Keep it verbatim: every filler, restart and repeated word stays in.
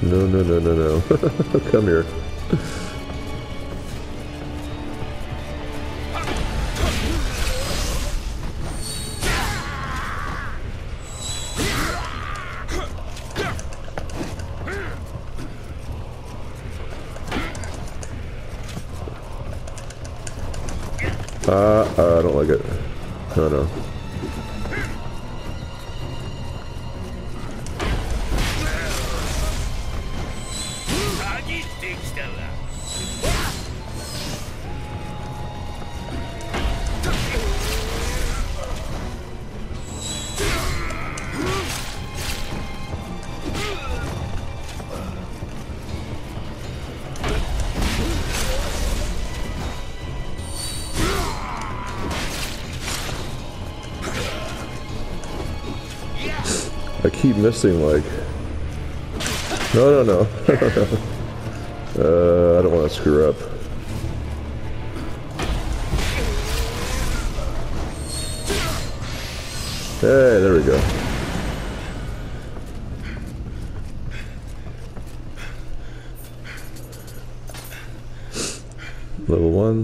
No, no, no, no, no. Come here. Uh, uh, I don't like it. Oh no. I keep missing, like... No, no, no. uh, I don't want to screw up. Hey, there we go. Level one.